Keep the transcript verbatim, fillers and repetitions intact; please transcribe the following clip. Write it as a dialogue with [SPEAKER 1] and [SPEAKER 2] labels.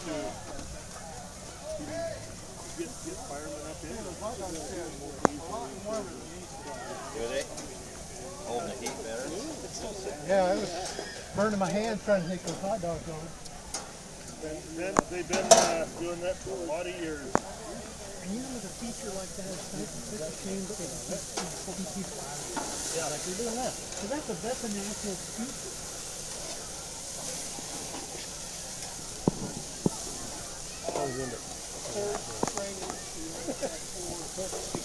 [SPEAKER 1] to get, get firemen up in.
[SPEAKER 2] Do they? Holding the heat better?
[SPEAKER 3] Yeah, I was burning my hands trying to take those hot dogs on.
[SPEAKER 1] Been, they've been uh, doing that for a lot of years.
[SPEAKER 3] And you know, with a feature like that, it's such a shame that they keep people out of it. Yeah, like they're doing that. Because that's a, that's a national feature.
[SPEAKER 1] I was in it.